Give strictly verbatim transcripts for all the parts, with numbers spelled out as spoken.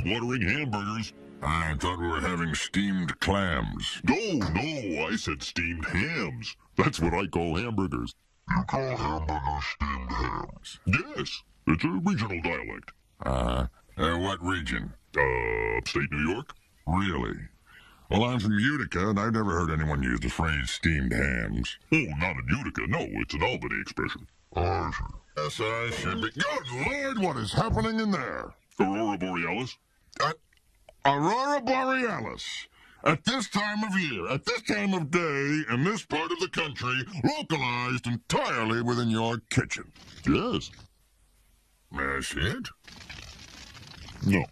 mouth-watering hamburgers. I thought we were having steamed clams. No, no, I said steamed hams. That's what I call hamburgers. You call hamburgers steamed hams? Yes, it's a regional dialect. Uh, uh, what region? Uh, upstate New York? Really? Well, I'm from Utica, and I've never heard anyone use the phrase steamed hams. Oh, not in Utica. No, it's an Albany expression. I see. Yes, I should be. Good Lord, what is happening in there? Aurora Borealis? Uh, Aurora Borealis. At this time of year, at this time of day, in this part of the country, localized entirely within your kitchen. Yes. That's it? No.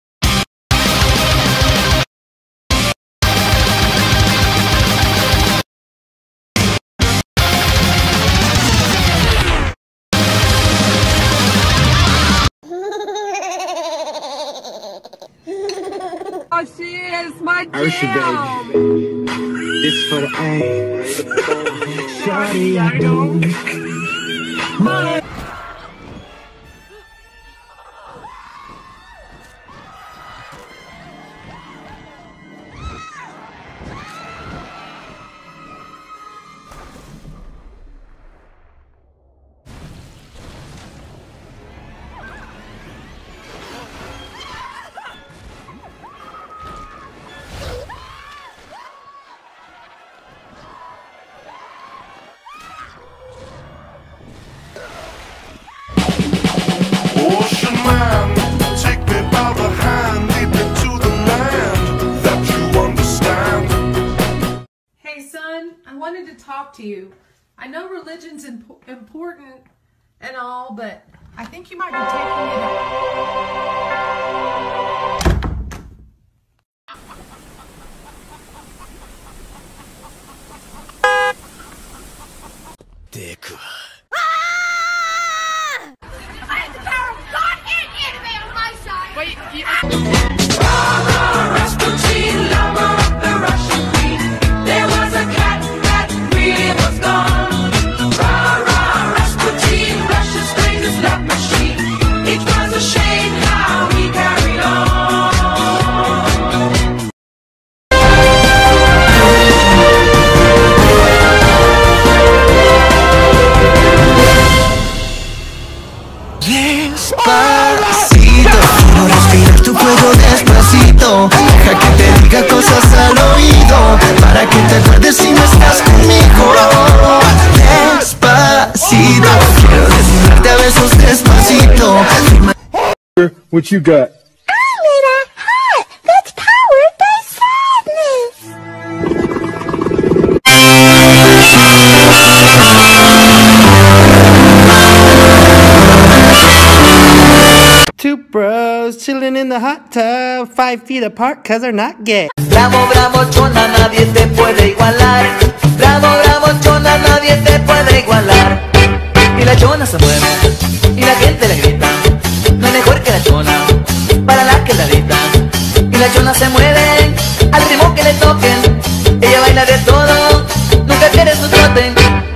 Oh, she is my jam. Ursha, baby. This for the A. Shawty, I don't. My I wanted to talk to you. I know religion's imp important and all, but I think you might be taking it up. Dick. I have the power of God and anime on my side. Wait, you... Rah, Rasputin, lover of the Russian queen. There was a cat that really was gone. Rah, rah, Rasputin, Russia's greatest love machine. It was a shame how he carried on. Despacito, quiero respirar tu cuello despacito. Deja que te diga cosas al oído, para que te acuerdes si no estás conmigo. Despacito, quiero desnudarte a besos despacito. What you got? I'm in a heart that's powered by sadness. Two bros chilling in the hot tub, five feet apart cause they're not gay. Bravo, bravo, chona, nadie te puede igualar. Bravo, bravo, chona, nadie te puede igualar. Y la chona se mueve, y la gente le grita. No hay mejor que la chona, para la quebradita. Y la chona se mueve, al ritmo que le toquen. Ella baila de todo, nunca pierde su trote.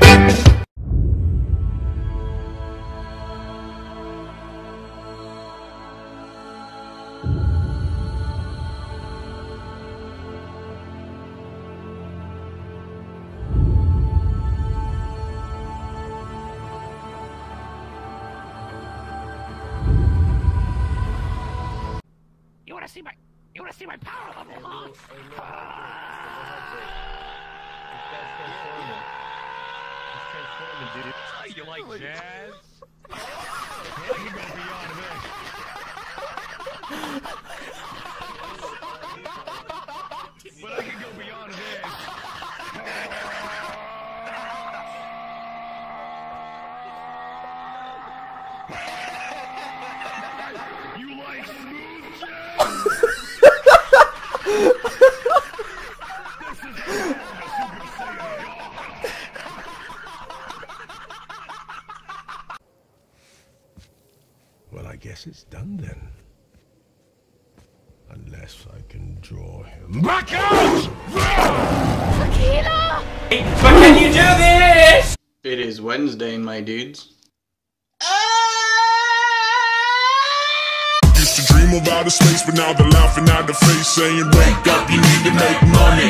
You wanna see my, you wanna see my power level, huh? You like jazz? I can go beyond this. But I can go beyond this. You like smooth jazz? Well, I guess it's done then. Unless I can draw him back out! Tequila! But can you do this? It is Wednesday, my dudes. Used to dream dream of outer space, but now they're laughing at the face, saying, wake up, you need to make money.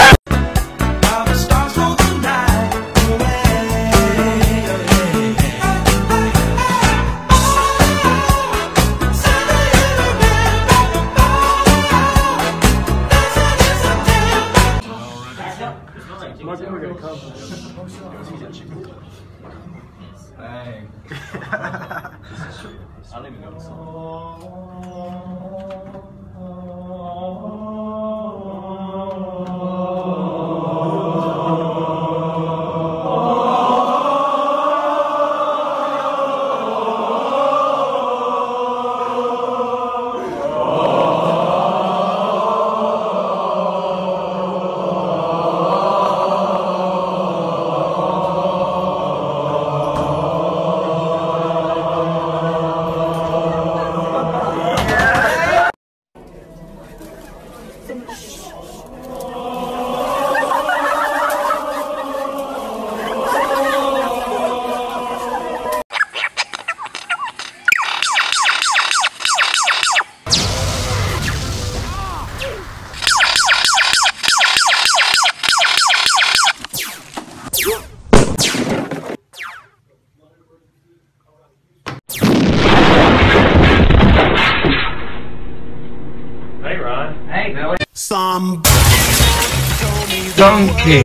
I don't even know the song. Some donkey.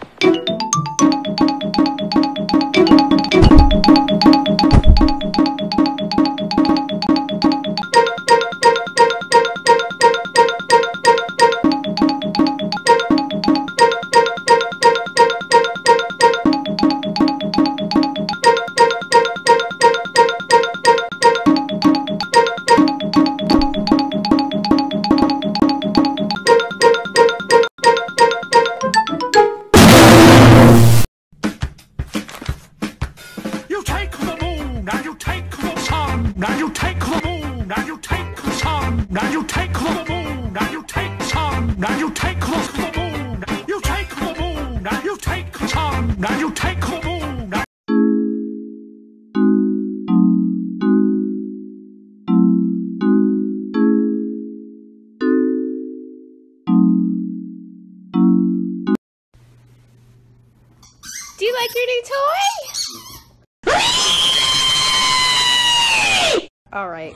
Do you like your new toy? All right.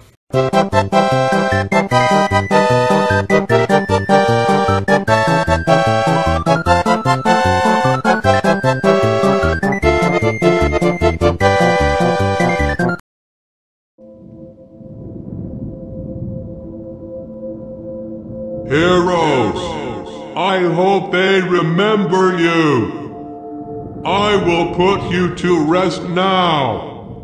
Heroes, I hope they remember you. I will put you to rest now.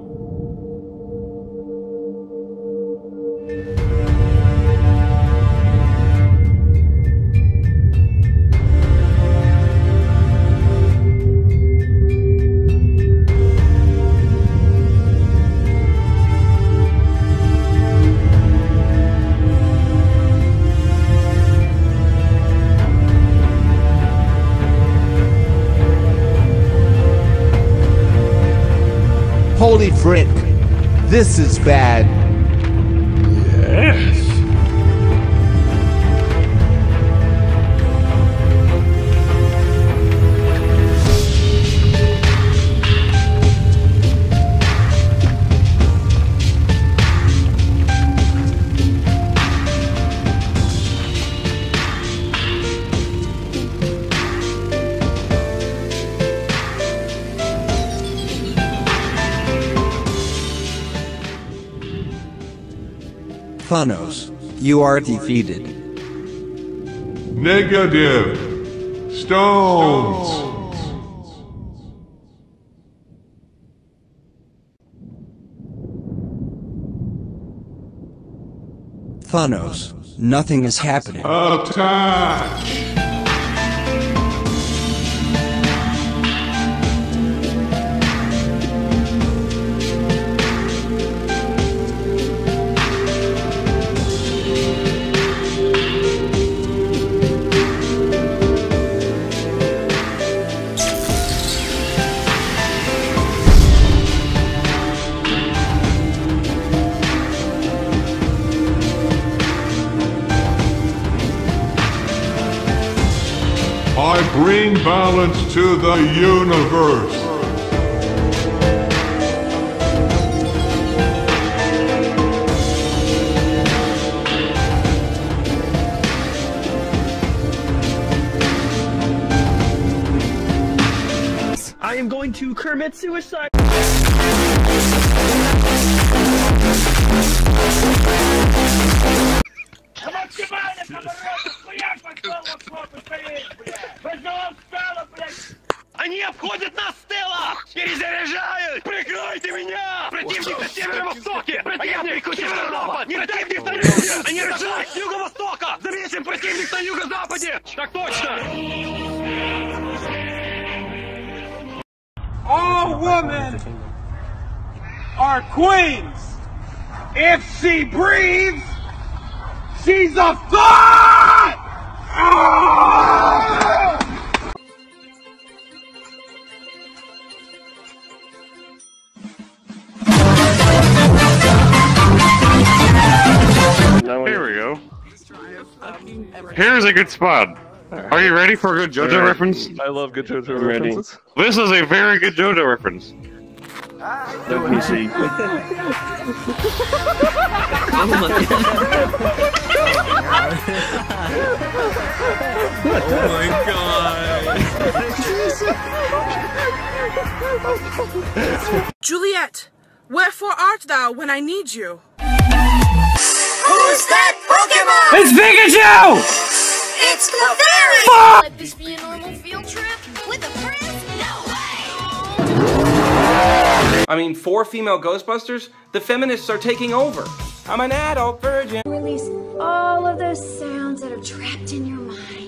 Holy frick, this is bad. Yes. Thanos, you are defeated. Negative. Stones. Thanos, nothing is happening. Attack. balance to the universe. I am going to commit suicide. Они обходят нас с тыла! Перезаряжают! Прикройте меня! Противник на северо-востоке! Противник на северо-запад! Противник на юге! Они рожают с юго-востока! Заметим противник на юго-западе! Так точно! All women are queens. If she breathes, she's a god! Here we go. Here's a good spot. Are you ready for a good JoJo Right. reference? I love good JoJo I'm ready. references. This is a very good JoJo reference. Let me see. Oh my god. Juliet, wherefore art thou when I need you? Who's that Pokemon? It's Pikachu! It's Clefairy! Fuck! Let this be a normal field trip with a friend? No way! I mean, for female Ghostbusters, the feminists are taking over. I'm an adult virgin. Release all of those sounds that are trapped in your mind.